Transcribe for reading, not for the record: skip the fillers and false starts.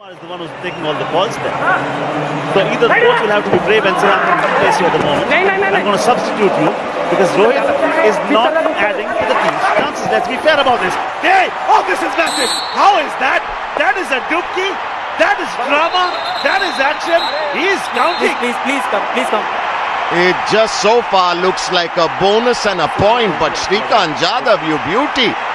Is the one who's taking all the balls there. So either the coach will have to be brave and say, I'm going to replace you at the moment. I'm going to substitute you because Rohit is not adding to the team's chances. Let's be fair about this. Hey! Oh, this is massive! How is that? That is a dubki. That is drama. That is action. He is counting. Please come. It just so far looks like a bonus and a point, but Shrikant Jadhav, you beauty.